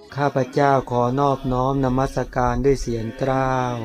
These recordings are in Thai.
ข้าพเจ้าขอนอบน้อมนมัสการด้วยเสียงกล้าว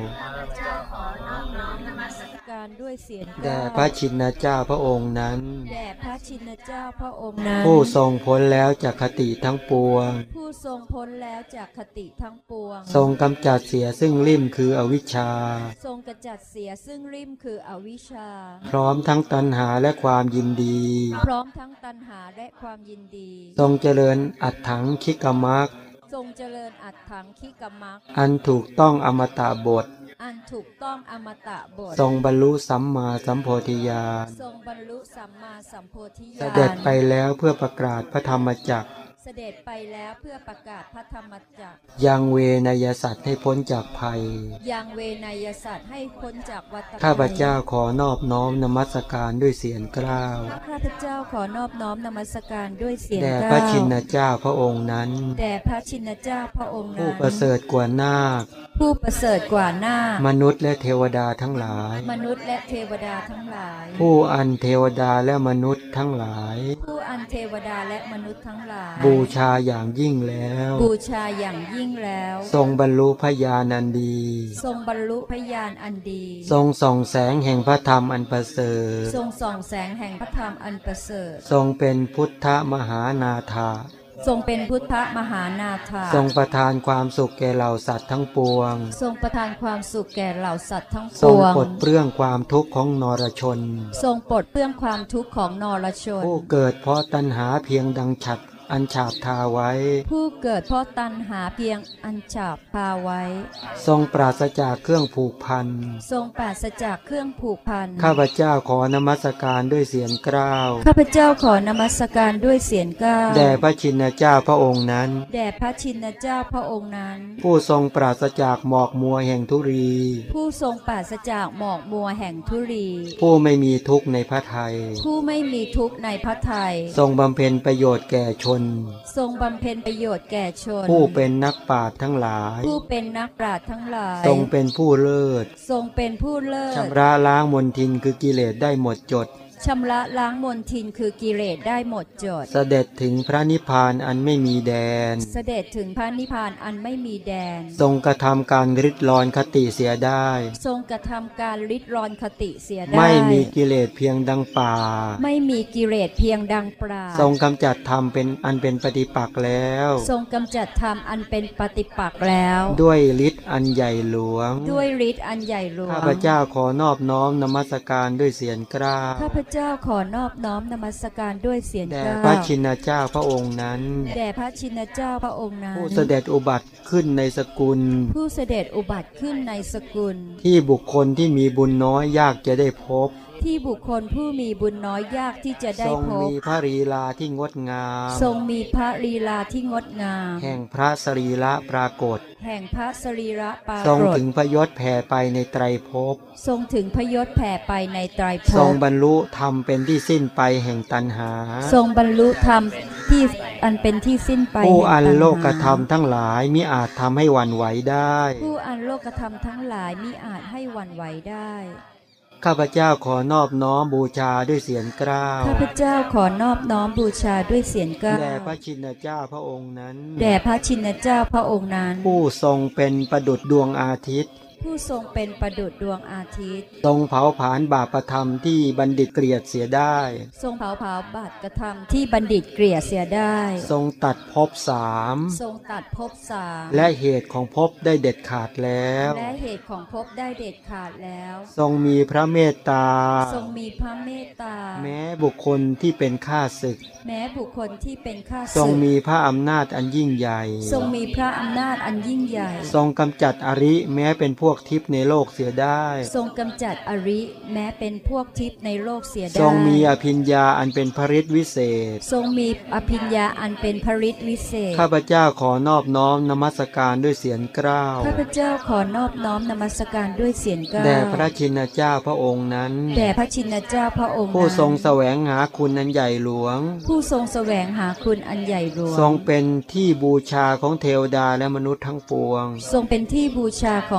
ด้วยเสียงแด่พระชินเจ้าพระองค์นั้นแด่พระชินเจ้าพระองค์นั้นผู้ทรงพ้นแล้วจากคติทั้งปวงผู้ทรงพ้นแล้วจากคติทั้งปวงทรงกำจัดเสียซึ่งลิ่มคืออวิชชาทรงกำจัดเสียซึ่งลิ่มคืออวิชชาพร้อมทั้งตัณหาและความยินดีพร้อมทั้งตัณหาและความยินดีทรงเจริญอัตถังคิกมักทรงเจริญอัตถังคิกมักอันถูกต้องอมตะบทอันถูกต้องอมตะบททรงบรรลุสัมมาสัมโพธิญาณทรงบรรลุสัมมาสัมโพธิญาณเสด็จไปแล้วเพื่อประกาศพระธรรมจักรเสด็จไปแล้วเพื่อประกาศพระธรรมจักรยังเวนยสัตว์ให้พ้นจากภัยยังเวนยสัตว์ให้พ้นจากวัฏฏะข้าพเจ้าขอนอบน้อมนมัสการด้วยเสียงกล้าวข้าพเจ้าขอนอบน้อมนมัสการด้วยเสียงกล้าวแด่พระชินเจ้าพระองค์นั้นแด่พระชินเจ้าพระองค์นั้นผู้ประเสริฐกว่านาคผู้ประเสริฐกว่านาคมนุษย์และเทวดาทั้งหลายมนุษย์และเทวดาทั้งหลายผู้อันเทวดาและมนุษย์ทั้งหลายผู้อันเทวดาและมนุษย์ทั้งหลายบูชาอย่างยิ่งแล้วบูชาอย่างยิ่งแล้วทรงบรรลุพญาณอันดีทรงบรรลุพญาณอันดีทรงส่องแสงแห่งพระธรรมอันประเสริฐทรงส่องแสงแห่งพระธรรมอันประเสริฐทรงเป็นพุทธมหานาถาทรงเป็นพุทธมหานาถาทรงประทานความสุขแก่เหล่าสัตว์ทั้งปวงทรงประทานความสุขแก่เหล่าสัตว์ทั้งปวงทรงปลดเปลื้องความทุกข์ของนรชนทรงปลดเปลื้องความทุกข์ของนรชนผู้เกิดเพราะตัณหาเพียงดังฉัตรอันฉาบทาไว้ผู้เกิดเพราะตัณหาเพียงอันฉาบทาไว้ทรงปราศจากเครื่องผูกพันทรงปราศจากเครื่องผูกพันข้าพเจ้าขอนมัสการด้วยเสียงกล้าวข้าพเจ้าขอนมัสการด้วยเสียงกล้าวแด่พระชินเจ้าพระองค์นั้นแด่พระชินเจ้าพระองค์นั้นผู้ทรงปราศจากหมอกมัวแห่งทุรีผู้ทรงปราศจากหมอกมัวแห่งทุรีผู้ไม่มีทุกข์ในพระทัยผู้ไม่มีทุกข์ในพระทัยทรงบำเพ็ญประโยชน์แก่ชนทรงบำเพ็ญประโยชน์แก่ชนผู้เป็นนักปราชญ์ทั้งหลายผู้เป็นนักปราชญ์ทั้งหลายทรงเป็นผู้เลิศทรงเป็นผู้เลิศชำระล้างมลทินคือกิเลสได้หมดจดชำระล้างมลทินคือกิเลสได้หมดจดเสด็จถึงพระนิพพานอันไม่มีแดนเสด็จถึงพระนิพพานอันไม่มีแดนทรงกระทำการริดรอนคติเสียได้ทรงกระทำการริดรอนคติเสียได้ไม่มีกิเลสเพียงดังป่าไม่มีกิเลสเพียงดังปราทรงกำจัดธรรมเป็นอันเป็นปฏิปักษ์แล้วทรงกำจัดธรรมอันเป็นปฏิปักษ์แล้วด้วยฤทธิ์อันใหญ่หลวงด้วยฤทธิ์อันใหญ่หลวงข้าพเจ้าขอนอบน้อมนมัสการด้วยเสียงกล้าวข้าพเจ้าขอนอบน้อมนมัสการด้วยเสียงกล้าวแด่พระชินเจ้าพระองค์นั้นแด่พระชินเจ้าพระองค์นั้นผู้เสด็จอุบัติขึ้นในสกุลผู้เสด็จอุบัติขึ้นในสกุลที่บุคคลที่มีบุญน้อยยากจะได้พบที่บุคคลผู้มีบุญน้อยยากที่จะได้พบทรงมีพระลีลาที่งดงามทรงมีพระลีลาที่งดงามแห่งพระสรีระปรากฏแห่งพระสรีระปรากฏทรงถึงพยศแผ่ไปในไตรภพทรงถึงพยศแผ่ไปในไตรภพทรงบรรลุธรรมเป็นที่สิ้นไปแห่งตัณหาทรงบรรลุธรรมที่อันเป็นที่สิ้นไปผู้อันโลกธรรมทั้งหลายมิอาจทำให้หวั่นไหวได้ผู้อันโลกธรรมทั้งหลายมิอาจให้หวั่นไหวได้ข้าพเจ้าขอนอบน้อมบูชาด้วยเสียงกล้าวข้าพเจ้าขอนอบน้อมบูชาด้วยเสียงกล้าวแด่พระชินเจ้าพระองค์นั้นแด่พระชินเจ้าพระองค์นั้นผู้ทรงเป็นประดุจดวงอาทิตย์ผู้ทรงเป็นประดุจดวงอาทิตย์ทรงเผาผลาญบาปธรรมที่บัณฑิตเกลียดเสียได้ทรงเผาบาปกระทำที่บัณฑิตเกลียดเสียได้ทรงตัดภพสามทรงตัดภพสามและเหตุของภพได้เด็ดขาดแล้วและเหตุของภพได้เด็ดขาดแล้วทรงมีพระเมตตาทรงมีพระเมตตาแม้บุคคลที่เป็นข้าศึกแม้บุคคลที่เป็นข้าศึกทรงมีพระอำนาจอันยิ่งใหญ่ทรงมีพระอำนาจอันยิ่งใหญ่ทรงกำจัดอริแม้เป็นพวกทิพย์ในโลกเสียได้ทรงกำจัดอริแม้เป็นพวกทิพย์ในโลกเสียได้ทรงมีอภิญญาอันเป็นพฤทธิวิเศษทรงมีอภิญญาอันเป็นพฤทธิวิเศษข้าพเจ้าขอนอบน้อมนมัสการด้วยเสียงกล้าวข้าพเจ้าขอนอบน้อมนมัสการด้วยเสียงกล้าวแด่พระชินเจ้าพระองค์นั้นแด่พระชินเจ้าพระองค์นั้นผู้ทรงแสวงหาคุณอันใหญ่หลวงผู้ทรงแสวงหาคุณอันใหญ่หลวงทรงเป็นที่บูชาของเทวดาและมนุษย์ทั้งปวงทรงเป็นที่บูชาของเทว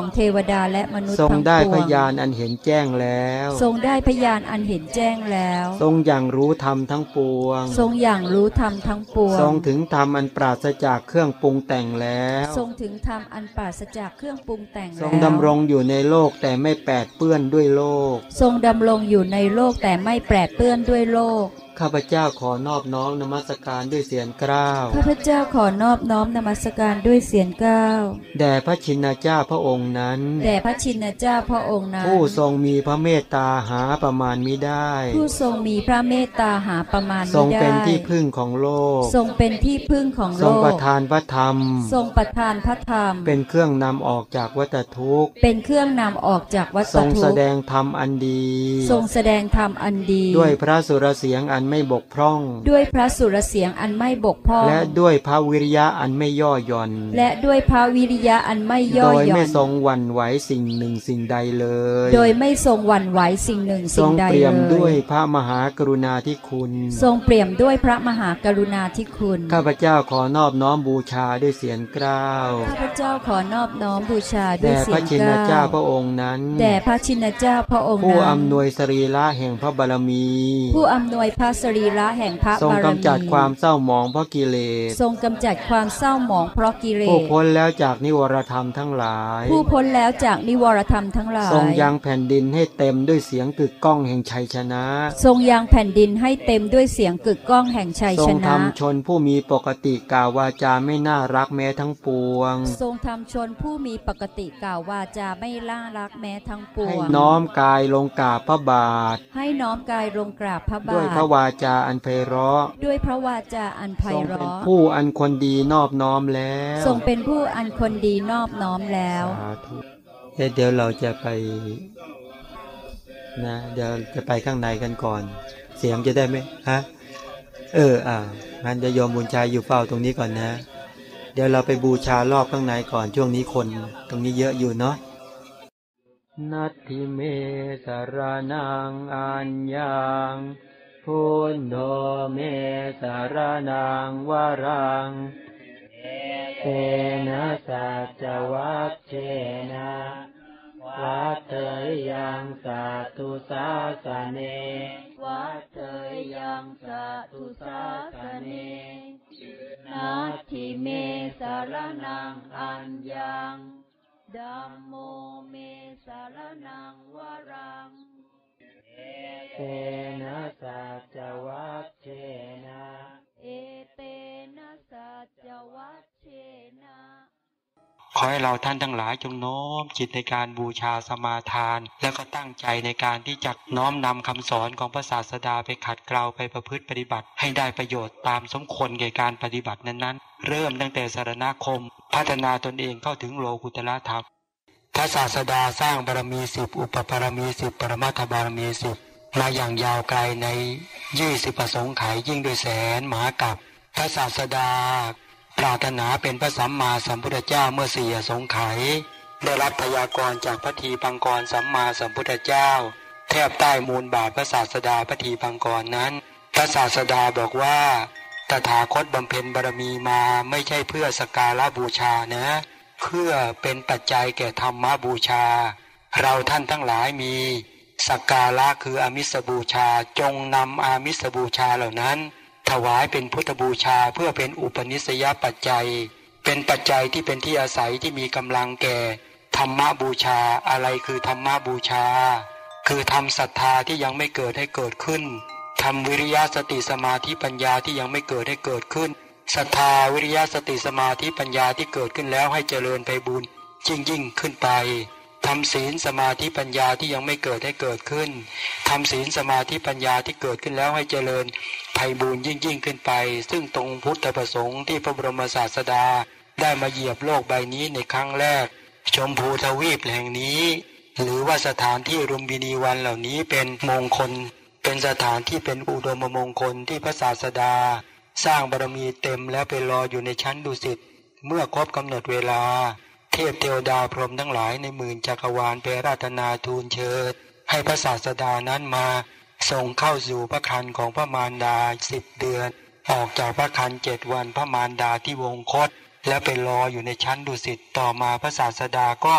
ดาและมนุษย์ทรงทั้งได้ปวพงยานอันเห็นแจ้งแล้วทรงได้พยานอันเห็นแจ้งแล้วทรงอย่างรู้ธรรมทั้งปวงทรงอย่างรู้ธรรมทั้งปวงทรงถึงธรรมอันปราศจากเครื่องปรุงแต่งแล้วทรงถึงธรรมอันปราศจากเครื่องปรุงแต่งทรงแล้วดำรงอยู่ในโลกแต่ไม่แปดเปื้อนด้วยโลกทรงดำรงอยู่ในโลกแต่ไม่แปรเปื้อนด้วยโลกข้าพเจ้าขอนอบน้อมนมัสการด้วยเสียงเกล้าวข้าพเจ้าขอนอบน้อมนมัสการด้วยเสียงเกล้าแด่พระชินเจ้าพระองค์นั้นแด่พระชินเจ้าพระองค์นั้นผู้ทรงมีพระเมตตาหาประมาณมิได้ผู้ทรงมีพระเมตตาหาประมาณทรงไม่ได้เป็นที่พึ่งของโลกทรงเป็นที่พึ่งของทโลรงกประทานพระธรรมทรงประทานพระธรรมเป็นเครื่องนำออกจากวัฏทุกข์เป็นเครื่องนำออกจากวัฏทรงทุแสกข์ดงธรรมอันดีทรงแสดงธรรมอันดีด้วยพระสุรเสียงอันไม่บกพร่องด้วยพระสุรเสียงอันไม่บกพร่องและด้วยพระวิริยะอันไม่ย่อหย่อนและด้วยพระวิริยะอันไม่ย่โดอย หย่ไม่อนทรงหวั่นไหวสิ่งหนึ่งสิ่งใดเลยโดยไม่ทรงหวั่นไหวสิ่งหนึ่งทสิ่รง งใดเปี่ยมเลด้วยยพระมหากรุณาธิคุณทรงเปี่ยมด้วยพระมหากรุณาธิคุณข้าพเจ้าขอนอบน้อมบูชาด้วยเสียงเกล้าวข้าพเจ้าขอนอบน้อมบูชาด้วยแด่เสีพยระงชิเกนล้าเจ้าพระองค์นั้นแด่พระชินเจ้าพระองค์ผู้นั้นอำนวยสรีระแห่งพระบารมีผู้อำนวยพระสรีระแห่งพระทรงบารมีกำจัดความเศร้าหมองเพราะกิเลสทรงกำจัดความเศร้าหมองเพราะกิเลผู้สพ้นแล้วจากนิวรธรรมทั้งหลายผู้พ้นแล้วจากนิวรธรรมทั้งหลายทรงยังแผ่นดินให้เต็มด้วยเสียงกึกก้องแห่งชัยชนะทรงยังแผ่นดินให้เต็มด้วยเสียงกึกก้องแห่งชัยทรชงนะทำชนผู้มีปกติกล่าววาจาไม่น่ารักแม้ทั้งปวงทรงทำชนผู้มีปกติกล่าววาจาไม่ล่ารักแม้ทั้งปวให้งน้อมกายลงกราบพระบาทให้น้อมกายลงกราบพระด้วยบาพระทวาจาอันไพเราะด้วยพระวาจาอันไพทรงเป็นเราะผู้อันคนดีนอบน้อมแล้วทรงเป็นผู้อันคนดีนอบน้อมแล้วสาธุเดี๋ยวเราจะไปนะเดี๋ยวจะไปข้างในกันก่อน เสียงจะได้ไหมฮะงั้นจะโยมบุญชัยอยู่เฝ้าตรงนี้ก่อนนะ เดี๋ยวเราไปบูชารอบข้างในก่อนช่วงนี้คนตรงนี้เยอะอยู่เนาะนัตถิเมสารนังอัญญังพุทโธเมสารนังวรังเตนะสัจวัชเชนะวัตเถยังสัตตุสาสเนวัตเถยังสัตตุสาสเนนัตถิเมสารนังอัญญังธัมโมเมสารนังวรังเตนะสัจวัชเชนะเอเตนะสัจวัชเชนะขอให้เราท่านทั้งหลายจงน้อมจิตในการบูชาสมาทานแล้วก็ตั้งใจในการที่จะน้อมนำคำสอนของพระศาสดาไปขัดเกลาไปประพฤติปฏิบัติให้ได้ประโยชน์ตามสมควรแก่การปฏิบัตินั้นๆเริ่มตั้งแต่สรณคมพัฒนาตนเองเข้าถึงโลกุตตรธรรมพระศาสดาสร้างบารมี10อุปบารมี10ปรมัตถบารมี10มาอย่างยาวไกลใน20ประสงค์ไขยิ่งด้วยแสนมหากัปพระศาสดาปรารถนาเป็นพระสัมมาสัมพุทธเจ้าเมื่อ4อสงไขยได้รับพยากรณ์จากพระทีปังกรสัมมาสัมพุทธเจ้าแทบใต้มูลบาทพระศาสดาพระทีปังกรนั้นพระศาสดาบอกว่าตถาคตบำเพ็ญบารมีมาไม่ใช่เพื่อสักการะบูชานะเพื่อเป็นปัจจัยแก่ธรรมบูชาเราท่านทั้งหลายมีสักการะคืออามิสบูชาจงนำอามิสบูชาเหล่านั้นถวายเป็นพุทธบูชาเพื่อเป็นอุปนิสัยปัจจัยเป็นปัจจัยที่เป็นที่อาศัยที่มีกำลังแก่ธรรมบูชาอะไรคือธรรมบูชาคือทำศรัทธาที่ยังไม่เกิดให้เกิดขึ้นทำวิริยะสติสมาธิปัญญาที่ยังไม่เกิดให้เกิดขึ้นศรัทธาวิริยะสติสมาธิปัญญาที่เกิดขึ้นแล้วให้เจริญไปบุญยิ่งขึ้นไปทำศีลสมาธิปัญญาที่ยังไม่เกิดให้เกิดขึ้นทำศีลสมาธิปัญญาที่เกิดขึ้นแล้วให้เจริญไพบูลย์ยิ่งขึ้นไปซึ่งตรงพุทธประสงค์ที่พระบรมศาสดาได้มาเหยียบโลกใบนี้ในครั้งแรกชมพูทวีปแห่งนี้หรือว่าสถานที่ลุมพินีวันเหล่านี้เป็นมงคลเป็นสถานที่เป็นอุดมมงคลที่พระศาสดาสร้างบารมีเต็มแล้วไปรออยู่ในชั้นดุสิตเมื่อครบกำหนดเวลาเทพเทวดาพรหมทั้งหลายในหมื่นจักรวาลไปราธนาทูลเชิญให้พระศาสดานั้นมาส่งเข้าสู่พระครรภ์ของพระมารดา10 เดือนออกจากพระครรภ์7 วันพระมารดาที่วงคตและไปรออยู่ในชั้นดุสิตต่อมาพระศาสดาก็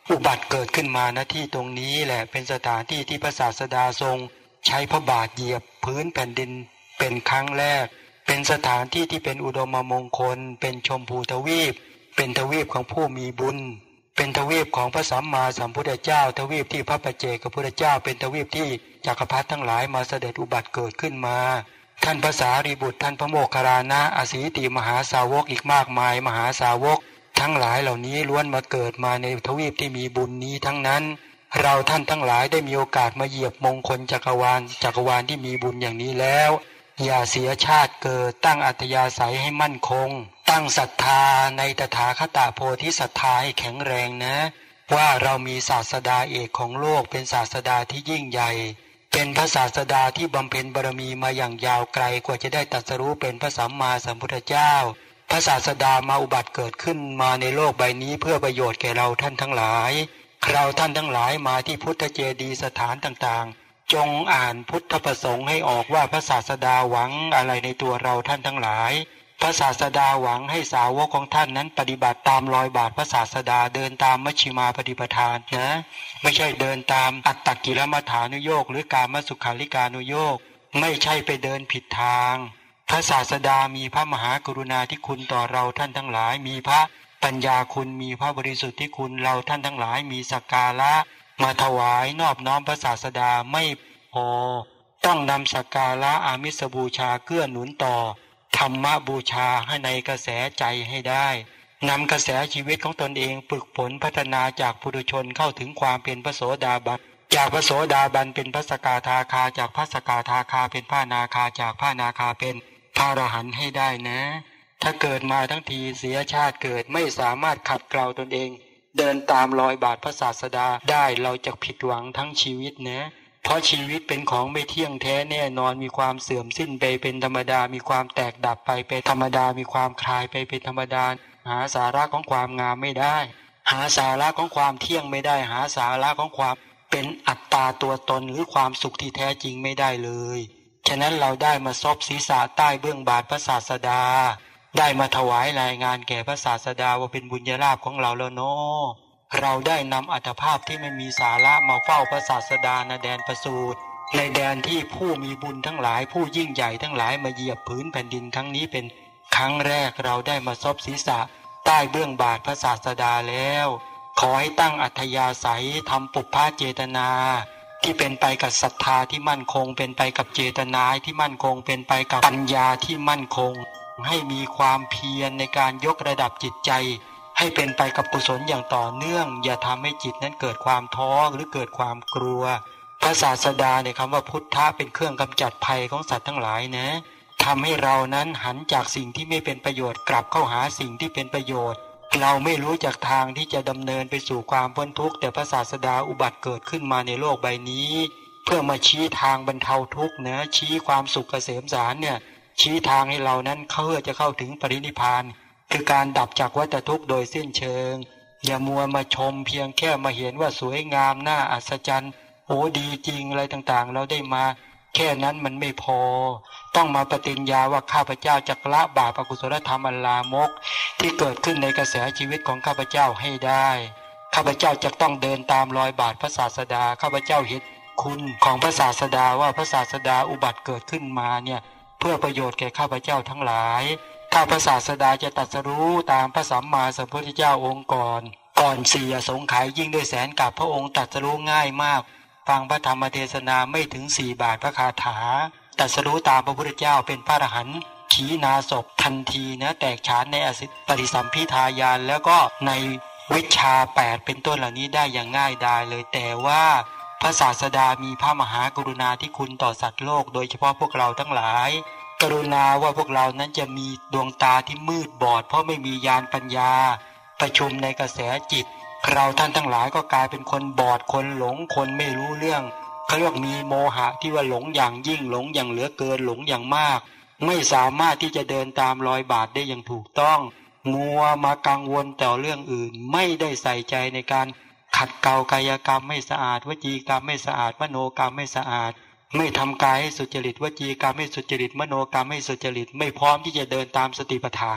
อุบัติเกิดขึ้นมาณที่ตรงนี้แหละเป็นสถานที่ที่พระศาสดาทรงใช้พระบาทเหยียบพื้นแผ่นดินเป็นครั้งแรกเป็นสถานที่ที่เป็นอุดมมงคลเป็นชมพูทวีปเป็นทวีปของผู้มีบุญเป็นทวีปของพระสัมมาสัมพุทธเจ้าทวีปที่พระปัจเจกพุทธเจ้าเป็นทวีปที่จักรพรรดิทั้งหลายมาเสด็จอุบัติเกิดขึ้นมาท่านพระสารีบุตรท่านพระโมคคัลลานะอสีติมหาสาวกอีกมากมายมหาสาวกทั้งหลายเหล่านี้ล้วนมาเกิดมาในทวีปที่มีบุญนี้ทั้งนั้นเราท่านทั้งหลายได้มีโอกาสมาเหยียบมงคลจักรวาลที่มีบุญอย่างนี้แล้วอย่าเสียชาติเกิดตั้งอัธยาศัยให้มั่นคงตั้งศรัทธาในตถาคตโพธิศรัทธาให้แข็งแรงนะว่าเรามีศาสดาเอกของโลกเป็นศาสดาที่ยิ่งใหญ่เป็นพระศาสดาที่บำเพ็ญบารมีมาอย่างยาวไกลกว่าจะได้ตรัสรู้เป็นพระสัมมาสัมพุทธเจ้าพระศาสดามาอุบัติเกิดขึ้นมาในโลกใบนี้เพื่อประโยชน์แก่เราท่านทั้งหลายเราท่านทั้งหลายมาที่พุทธเจดีย์สถานต่างๆจงอ่านพุทธประสงค์ให้ออกว่าพระศาสดาหวังอะไรในตัวเราท่านทั้งหลายพระศาสดาหวังให้สาวกของท่านนั้นปฏิบัติตามรอยบาทพระศาสดาเดินตามมัชฌิมาปฏิปทานนะไม่ใช่เดินตามอัตตกิลมัฏฐานุโยคหรือกามสุขาริกานุโยคไม่ใช่ไปเดินผิดทางพระศาสดามีพระมหากรุณาธิคุณต่อเราท่านทั้งหลายมีพระปัญญาคุณมีพระบริสุทธิ์ที่คุณเราท่านทั้งหลายมีสักการะมาถวายนอบน้อมพระศาสดาไม่พอต้องนำสักการะอามิสบูชาเกื้อหนุนต่อธรรมบูชาให้ในกระแสใจให้ได้นำกระแสชีวิตของตนเองฝึกฝนพัฒนาจากปุถุชนเข้าถึงความเป็นพระโสดาบันจากพระโสดาบันเป็นพระสกทาคาจากพระสกทาคาเป็นพระนาคาจากพระนาคาเป็นพระอรหันต์ให้ได้นะถ้าเกิดมาทั้งทีเสียชาติเกิดไม่สามารถขัดเกลาตนเองเดินตามรอยบาทพระศาสดาได้เราจะผิดหวังทั้งชีวิตนะเพราะชีวิตเป็นของไม่เที่ยงแท้แน่นอนมีความเสื่อมสิ้นไปเป็นธรรมดามีความแตกดับไปเป็นธรรมดามีความคลายไปเป็นธรรมดาหาสาระของความงามไม่ได้หาสาระของความเที่ยงไม่ได้หาสาระของความเป็นอัตตาตัวตนหรือความสุขที่แท้จริงไม่ได้เลยฉะนั้นเราได้มาซบศีรษะใต้เบื้องบาทพระศาสดาได้มาถวายรายงานแก่พระศาสดาว่าเป็นบุญญาลาภของเราแล้วเนาะเราได้นำอัตภาพที่ไม่มีสาระมาเฝ้าพระศาสดาณแดนประสูติในแดนที่ผู้มีบุญทั้งหลายผู้ยิ่งใหญ่ทั้งหลายมาเหยียบพื้นแผ่นดินครั้งนี้เป็นครั้งแรกเราได้มาซบศีรษะใต้เบื้องบาทพระศาสดาแล้วขอให้ตั้งอัธยาศัยทำปุพพะเจตนาที่เป็นไปกับศรัทธาที่มั่นคงเป็นไปกับเจตนาที่มั่นคงเป็นไปกับปัญญาที่มั่นคงให้มีความเพียรในการยกระดับจิตใจให้เป็นไปกับกุศลอย่างต่อเนื่องอย่าทำให้จิตนั้นเกิดความท้อหรือเกิดความกลัวพระศาสดาในคำว่าพุทธะเป็นเครื่องกำจัดภัยของสัตว์ทั้งหลายนะทำให้เรานั้นหันจากสิ่งที่ไม่เป็นประโยชน์กลับเข้าหาสิ่งที่เป็นประโยชน์เราไม่รู้จากทางที่จะดำเนินไปสู่ความพ้นทุกข์แต่พระศาสดาอุบัติเกิดขึ้นมาในโลกใบนี้เพื่อมาชี้ทางบรรเทาทุกข์นะชี้ความสุขเกษมสารเนี่ยชี้ทางให้เรานั้นจะเข้าถึงปรินิพพานคือการดับจากวัฏทุกข์โดยสิ้นเชิงอย่ามัวมาชมเพียงแค่มาเห็นว่าสวยงามน่าอัศจรรย์โอ้ดีจริงอะไรต่างๆเราได้มาแค่นั้นมันไม่พอต้องมาปฏิญญาว่าข้าพเจ้าจะละบาปอกุศลธรรมอันลามกที่เกิดขึ้นในกระแสชีวิตของข้าพเจ้าให้ได้ข้าพเจ้าจะต้องเดินตามรอยบาทพระศาสดาข้าพเจ้าเห็นคุณของพระศาสดาว่าพระศาสดาอุบัติเกิดขึ้นมาเนี่ยเพื่อประโยชน์แก่ข้าพเจ้าทั้งหลายถ้าพระศาสดาจะตรัสรู้ตามพระสัมมาสัมพุทธเจ้าองค์ก่อนเสียสงไขยยิ่งด้วยแสนกับพระองค์ตรัสรู้ง่ายมากฟังพระธรรมเทศนาไม่ถึง4 บาทพระคาถาตรัสรู้ตามพระพุทธเจ้าเป็นพระอรหันต์ขีณาสพทันทีนะแตกฉานในอสิปฏิสัมภิทาญาณแล้วก็ในวิชชา8เป็นต้นเหล่านี้ได้อย่างง่ายดายเลยแต่ว่าพระศาสดามีพระมหากรุณาธิคุณต่อสัตว์โลกโดยเฉพาะพวกเราทั้งหลายกรุณาว่าพวกเรานั้นจะมีดวงตาที่มืดบอดเพราะไม่มีญาณปัญญาประชุมในกระแสจิตเราท่านทั้งหลายก็กลายเป็นคนบอดคนหลงคนไม่รู้เรื่องเขาเรียกมีโมหะที่ว่าหลงอย่างยิ่งหลงอย่างเหลือเกินหลงอย่างมากไม่สามารถที่จะเดินตามรอยบาทได้อย่างถูกต้องมัวมากังวลแต่เรื่องอื่นไม่ได้ใส่ใจในการขัดเกลากายกรรมไม่สะอาดวจีกรรมไม่สะอาดมโนกรรมไม่สะอาดไม่ทำกายให้สุจริตวจีกรรมให้สุจริตมโนกรรมให้สุจริตไม่พร้อมที่จะเดินตามสติปัฏฐาน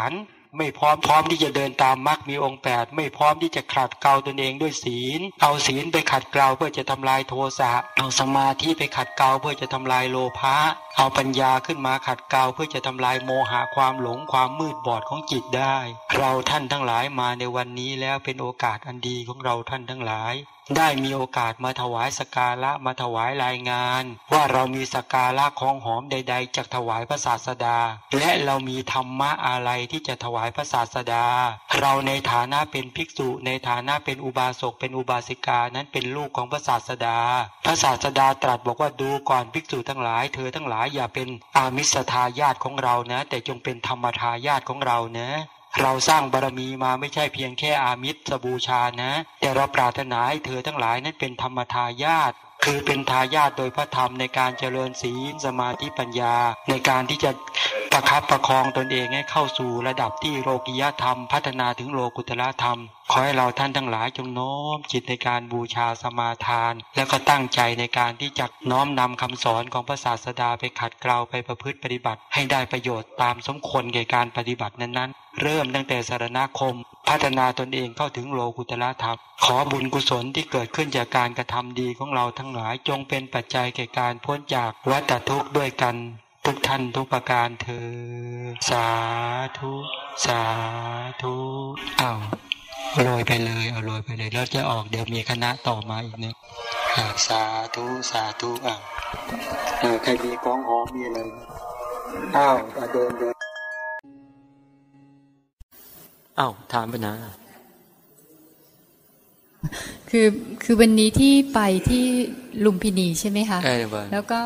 ไม่พร้อมที่จะเดินตามมรรคมีองค์8ไม่พร้อมที่จะขัดเกลาตนเองด้วยศีลเอาศีลไปขัดเกลาเพื่อจะทำลายโทสะเอาสมาธิไปขัดเกลาเพื่อจะทำลายโลภะเอาปัญญาขึ้นมาขัดเกลาเพื่อจะทำลายโมหะความหลงความมืดบอดของจิตได้เราท่านทั้งหลายมาในวันนี้แล้วเป็นโอกาสอันดีของเราท่านทั้งหลายได้มีโอกาสมาถวายสักการะมาถวายรายงานว่าเรามีสักการะของหอมใดๆจากถวายพระศาสดาและเรามีธรรมะอะไรที่จะถวายพระศาสดาเราในฐานะเป็นภิกษุในฐานะเป็นอุบาสกเป็นอุบาสิกานั้นเป็นลูกของพระศาสดาพระศาสดาตรัสบอกว่าดูก่อนภิกษุทั้งหลายเธอทั้งหลายอย่าเป็นอามิสทายาทของเรานะแต่จงเป็นธรรมทายาทของเรานะเราสร้างบารมีมาไม่ใช่เพียงแค่อามิสบูชานะแต่เราปรารถนาให้เธอทั้งหลายนั้นเป็นธรรมทายาทคือเป็นทายาทโดยพระธรรมในการเจริญศีลสมาธิปัญญาในการที่จะประคับประคองตนเองให้เข้าสู่ระดับที่โลกิยธรรมพัฒนาถึงโลกุตละธรรมขอให้เราท่านทั้งหลายจงน้อมจิตในการบูชาสมาทานแล้วก็ตั้งใจในการที่จะน้อมนำคำสอนของพระศาสดาไปขัดเกลาไปประพฤติปฏิบัติให้ได้ประโยชน์ตามสมควรแก่การปฏิบัตินั้นๆเริ่มตั้งแต่สรณคมพัฒนาตนเองเข้าถึงโลกุตละธรรมขอบุญกุศลที่เกิดขึ้นจากการกระทำดีของเราทั้งหลายจงเป็นปัจจัยแก่การพ้นจากวัฏทุกข์ด้วยกันทุกท่านทุกประการเถิดสาธุสาธุอ้าวโรยไปเลยเอาโรยไปเลยแล้วจะออกเดี๋ยวมีคณะต่อมาอีกนึงสาธุสาธุอ้าวใครมีกองหอมมีอะไรอ้าวเดินอ้าวถามปัญหาคือวันนี้ที่ไปที่ลุมพินีใช่ไหมคะแล้วก็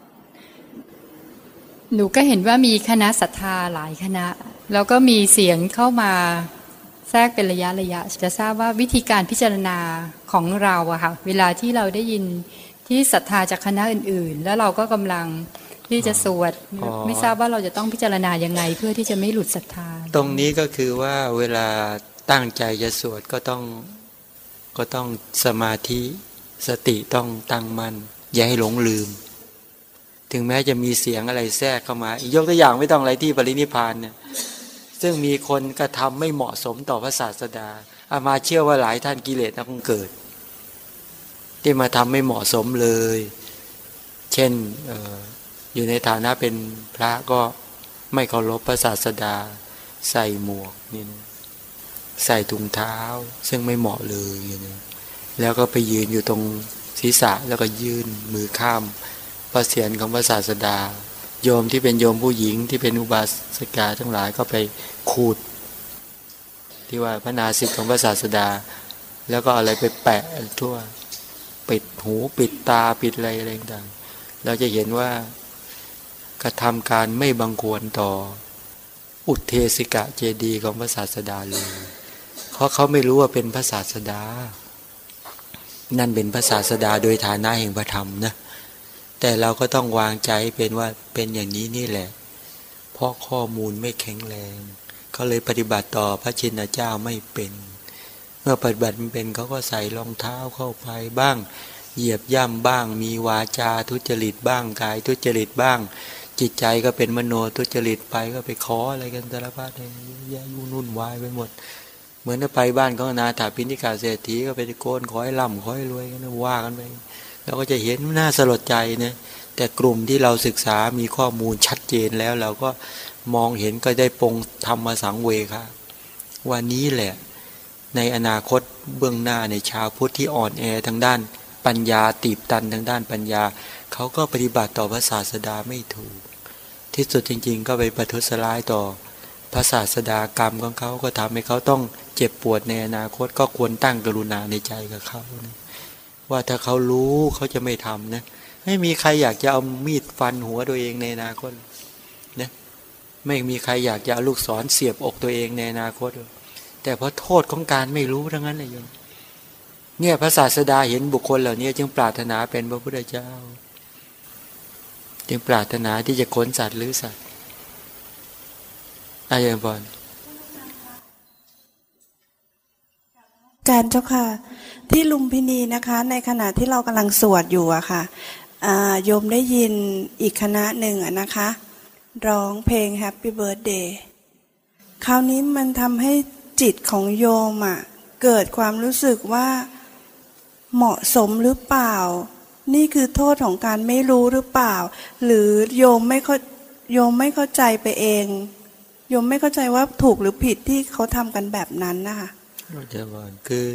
หนูก็เห็นว่ามีคณะศรัทธาหลายคณะแล้วก็มีเสียงเข้ามาแทรกเป็นระยะจะทราบว่าวิธีการพิจารณาของเราอะค่ะเวลาที่เราได้ยินที่ศรัทธาจากคณะอื่นๆแล้วเราก็กำลังที่จะสวดไม่ทราบว่าเราจะต้องพิจารณายังไงเพื่อที่จะไม่หลุดศรัทธาตรงนี้ก็คือว่าเวลาตั้งใจจะสวดก็ต้องสมาธิสติต้องตั้งมั่นอย่าให้หลงลืมถึงแม้จะมีเสียงอะไรแทรกเข้ามายกตัวอย่างไม่ต้องอะไรที่ปรินิพพานเนี่ยซึ่งมีคนกระทำไม่เหมาะสมต่อพระศาสดาอามาเชื่อว่าหลายท่านกิเลสต้องเกิดที่มาทำไม่เหมาะสมเลยเช่นอยู่ในฐานะเป็นพระก็ไม่เคารพพระศาสดาใส่หมวกนี่นะใส่ถุงเท้าซึ่งไม่เหมาะเลยนะแล้วก็ไปยืนอยู่ตรงศีรษะแล้วก็ยื่นมือข้ามพระเศียรของพระศาสดาโยมที่เป็นโยมผู้หญิงที่เป็นอุบาสิกาทั้งหลายก็ไปขูดที่ว่าพระนาสิกของพระศาสดาแล้วก็อะไรไปแปะทั่วปิดหูปิดตาปิดอะไรต่างๆเราจะเห็นว่ากระทำการไม่บังควรต่ออุเทสิกะเจดีย์ของพระศาสดาเลยเพราะเขาไม่รู้ว่าเป็นพระศาสดานั่นเป็นพระศาสดาโดยฐานะแห่งพระธรรมนะแต่เราก็ต้องวางใจเป็นว่าเป็นอย่างนี้นี่แหละเพราะข้อมูลไม่แข็งแรงเขาเลยปฏิบัติต่อพระชินเจ้าไม่เป็นเมื่อปฏิบัติไม่เป็นเขาก็ใส่รองเท้าเข้าไปบ้างเหยียบย่ำบ้างมีวาจาทุจริตบ้างกายทุจริตบ้างจิตใจก็เป็นมโนทุจริตไปก็ไปขออะไรกันสารพัดเลยแย่วุ่นวายไปหมดเหมือนไปบ้านของนาถาพินิกาเศรษฐีก็ไปตะโกนขอให้ร่ำขอให้รวยกันว่ากันไปเราก็จะเห็นน่าสลดใจนะแต่กลุ่มที่เราศึกษามีข้อมูลชัดเจนแล้วเราก็มองเห็นก็ได้ปรงธรรมสังเวชว่านี้แหละในอนาคตเบื้องหน้าในชาวพุทธที่อ่อนแอทางด้านปัญญาตีบตันทางด้านปัญญาเขาก็ปฏิบัติต่อพระศาสดาไม่ถูกที่สุดจริงๆก็ไปประทุษร้ายต่อพระศาสดากรรมของเขาก็ทำให้เขาต้องเจ็บปวดในอนาคตก็ควรตั้งกรุณาในใจกับเขานะว่าถ้าเขารู้เขาจะไม่ทำนะไม่มีใครอยากจะเอามีดฟันหัวตัวเองในอนาคตนะไม่มีใครอยากจะเอาลูกศรเสียบอกตัวเองในอนาคตแต่เพราะโทษของการไม่รู้ทั้งนั้นเลยโยมเนี่ยพระศาสดาเห็นบุคคลเหล่านี้จึงปรารถนาเป็นพระพุทธเจ้าจึงปรารถนาที่จะค้นสัตว์หรือสัตว์อาจารย์บอลการเจ้าค่ะที่ลุมพินีนะคะในขณะที่เรากำลังสวดอยู่อะค่ะโยมได้ยินอีกคณะหนึ่งอะนะคะร้องเพลง Happy Birthday คราวนี้มันทำให้จิตของโยมเกิดความรู้สึกว่าเหมาะสมหรือเปล่านี่คือโทษของการไม่รู้หรือเปล่าหรือโยมไม่เข้าใจไปเองโยมไม่เข้าใจว่าถูกหรือผิดที่เขาทำกันแบบนั้นนะคะเดี๋ยวก่อน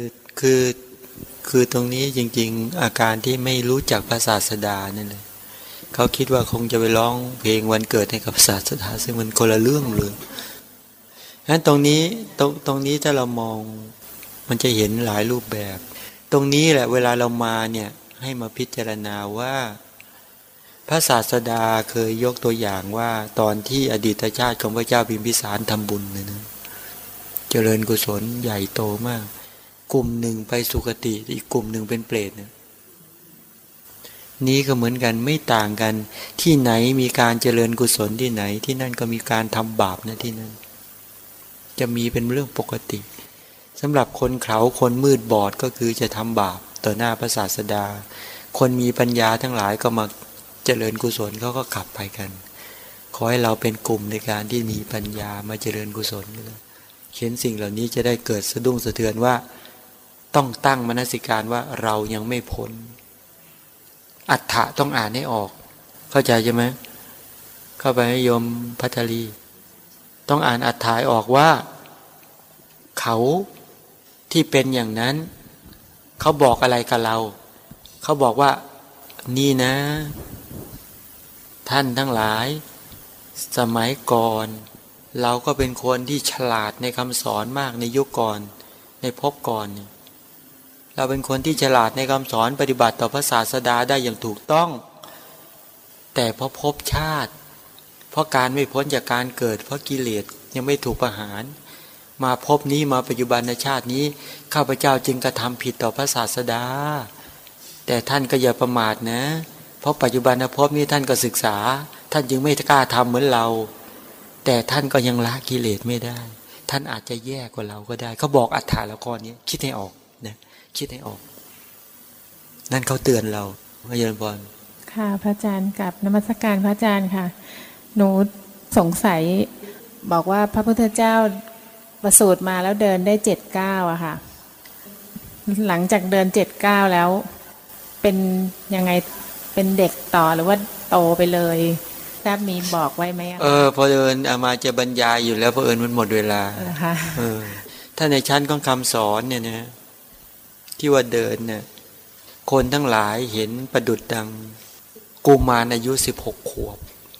คือตรงนี้จริงๆอาการที่ไม่รู้จักพระศาสดานั่นเลยเขาคิดว่าคงจะไปร้องเพลงวันเกิดให้กับศาสดาซึ่งมันคนละเรื่องเลยงั้นตรงนี้ถ้าเรามองมันจะเห็นหลายรูปแบบตรงนี้แหละเวลาเรามาเนี่ยให้มาพิจารณาว่าพระศาสดาเคยยกตัวอย่างว่าตอนที่อดีตชาติของพระเจ้าพิมพิสารทำบุญเนี่ยนะเจริญกุศลใหญ่โตมากกลุ่มหนึ่งไปสุคติอีกกลุ่มหนึ่งเป็นเปรตเนี่ยนี้ก็เหมือนกันไม่ต่างกันที่ไหนมีการเจริญกุศลที่ไหนที่นั่นก็มีการทำบาปนะที่นั่นจะมีเป็นเรื่องปกติสำหรับคนเขาคนมืดบอดก็คือจะทำบาปต่อหน้าพระศาสดาคนมีปัญญาทั้งหลายก็มาเจริญกุศลเขาก็ขับไปกันขอให้เราเป็นกลุ่มในการที่มีปัญญามาเจริญกุศลกันเลยเห็นสิ่งเหล่านี้จะได้เกิดสะดุ้งสะเทือนว่าต้องตั้งมนสิการว่าเรายังไม่พ้นอัฏฐะต้องอ่านให้ออกเข้าใจใช่ไหมเข้าไปให้โยมพัทลีต้องอ่านอัฏฐะออกว่าเขาที่เป็นอย่างนั้นเขาบอกอะไรกับเราเขาบอกว่านี่นะท่านทั้งหลายสมัยก่อนเราก็เป็นคนที่ฉลาดในคำสอนมากในยุคก่อนในภพก่อนเราเป็นคนที่ฉลาดในคำสอนปฏิบัติต่อพระศาสดาได้อย่างถูกต้องแต่เพราะภพชาติเพราะการไม่พ้นจากการเกิดเพราะกิเลสยังไม่ถูกประหารมาภพนี้มาปัจจุบันชาตินี้ข้าพเจ้าจึงกระทำผิดต่อพระศาสดาแต่ท่านก็อย่าประมาทนะเพราะปัจจุบันภพนี้ท่านก็ศึกษาท่านจึงไม่กล้าทำเหมือนเราแต่ท่านก็ยังละกิเลสไม่ได้ท่านอาจจะแย่กว่าเราก็ได้เขาบอกอัฏฐาละข้อนี้คิดให้ออกนะคิดให้ออกนั่นเขาเตือนเราพระเยซูพรค่ะพระอาจารย์กับนมัสการพระอาจารย์ค่ะหนูสงสัยบอกว่าพระพุทธเจ้าประสูติมาแล้วเดินได้7-9อะค่ะหลังจากเดิน7-9แล้วเป็นยังไงเป็นเด็กต่อหรือว่าโตไปเลยทราบมีบอกไว้ไหมพอเดินอามาจะบรรยายอยู่แล้วเพราะมันหมดเวลาถ้าในชั้นของคำสอนเนี่ยนะที่ว่าเดินเนี่ยคนทั้งหลายเห็นประดุจดังกุมารอายุ16 ขวบ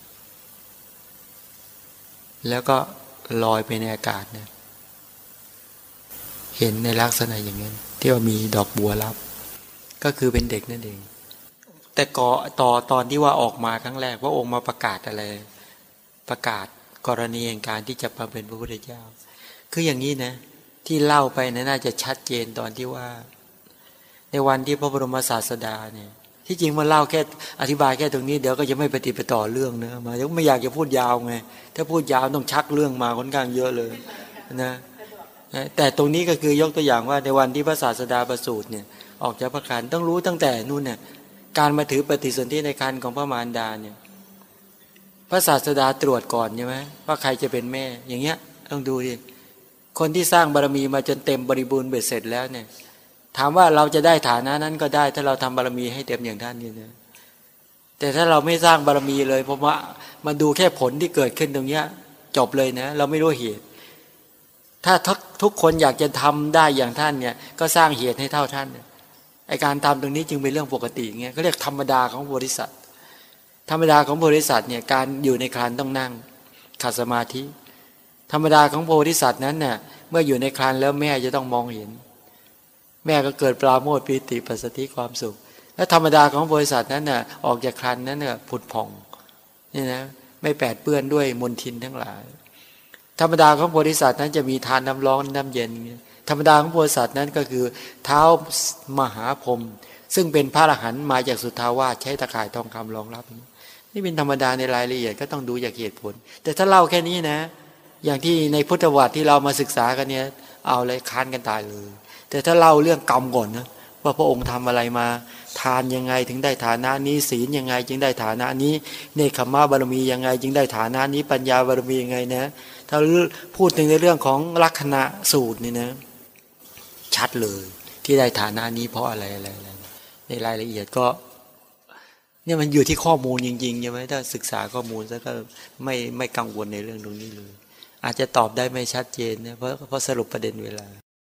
แล้วก็ลอยไปในอากาศเนี่ยเห็นในลักษณะอย่างนั้นที่ว่ามีดอกบัวรับก็คือเป็นเด็กนั่นเองแต่ตอนที่ว่าออกมาครั้งแรกพระองค์มาประกาศอะไรประกาศกรณีแห่งการที่จะมาเป็นพระพุทธเจ้าคืออย่างนี้นะที่เล่าไปนะน่าจะชัดเจนตอนที่ว่าในวันที่พระบรมศาสดาเนี่ยที่จริงมันเล่าแค่อธิบายแค่ตรงนี้เดี๋ยวก็จะไม่ปฏิปต่อเรื่องนะมาไม่อยากจะพูดยาวไงถ้าพูดยาวต้องชักเรื่องมาค่อนข้างเยอะเลยนะแต่ตรงนี้ก็คือยกตัวอย่างว่าในวันที่พระศาสดาประสูติเนี่ยออกจากพระครรภ์ต้องรู้ตั้งแต่นู่นเนี่ยการมาถือปฏิสนธิในครรภ์ของพระมารดาเนี่ยพระศาสดาตรวจก่อนใช่ไหมว่าใครจะเป็นแม่อย่างเงี้ยต้องดูดิคนที่สร้างบารมีมาจนเต็มบริบูรณ์เบ็ดเสร็จแล้วเนี่ยถามว่าเราจะได้ฐานะนั้นก็ได้ถ้าเราทำบารมีให้เต็มอย่างท่านนี่นะแต่ถ้าเราไม่สร้างบารมีเลยเพราะว่ามาดูแค่ผลที่เกิดขึ้นตรงเนี้ยจบเลยนะเราไม่รู้เหตุถ้าทุกคนอยากจะทำได้อย่างท่านเนี่ยก็สร้างเหตุให้เท่าท่านไอการทำตรงนี้จึงเป็นเรื่องปกติเงี้ยเขาเรียกธรรมดาของบริษัทธรรมดาของบริษัทเนี่ยการอยู่ในครรภ์ต้องนั่งขัดสมาธิธรรมดาของโพธิสัตว์นั้นเนี่ยเมื่ออยู่ในครรภ์แล้วแม่จะต้องมองเห็นแม่ก็เกิดปราโมทย์ปีติปัสสติความสุขและธรรมดาของบริษัทนั้นน่ะออกจากครรภ์นั้นน่ะผุดผ่องนี่นะไม่แปดเปื้อนด้วยมลทินทั้งหลายธรรมดาของโพธิสัตว์นั้นจะมีทานน้ำร้อนน้ำเย็นธรรมดาของโพธิสัตว์นั้นก็คือเท้ามหาพรหมซึ่งเป็นพระอรหันต์มาจากสุทธาวาสใช้ตะข่ายทองคำรองรับนี่เป็นธรรมดาในรายละเอียดก็ต้องดูจากเหตุผลแต่ถ้าเล่าแค่นี้นะอย่างที่ในพุทธวตรที่เรามาศึกษากันเนี่ยเอาเลยค้านกันตายเลยแต่ถ้าเล่าเรื่องกรรมก่อนนะว่าพระองค์ทำอะไรมาทานยังไงถึงได้ฐานะนี้ศีลยังไงจึงได้ฐานะนี้เนคขมะบารมียังไงจึงได้ฐานะนี้ปัญญาบารมียังไงนะถ้าพูดถึงในเรื่องของลักษณะสูตรนี่นะชัดเลยที่ได้ฐานะนี้เพราะอะไรในรายละเอียดก็เนี่ยมันอยู่ที่ข้อมูลจริงๆใช่ไหมถ้าศึกษาข้อมูลแล้วก็ไม่กังวลในเรื่องตรงนี้เลยอาจจะตอบได้ไม่ชัดเจนนะเพราะสรุปประเด็นเวลา